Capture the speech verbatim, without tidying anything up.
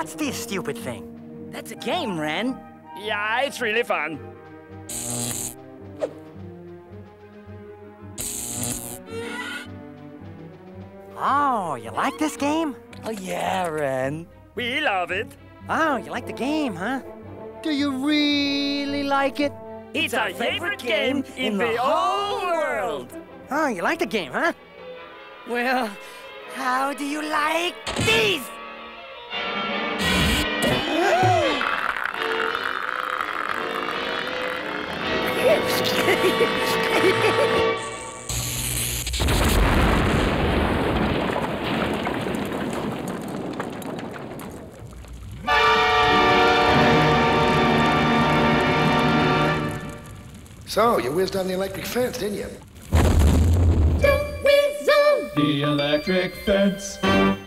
What's this stupid thing? That's a game, Ren. Yeah, it's really fun. Oh, you like this game? Oh, yeah, Ren. We love it. Oh, you like the game, huh? Do you really like it? It's our favorite game in the whole world. Oh, you like the game, huh? Well, how do you like these? So, you whizzed on the electric fence, didn't you? The electric fence.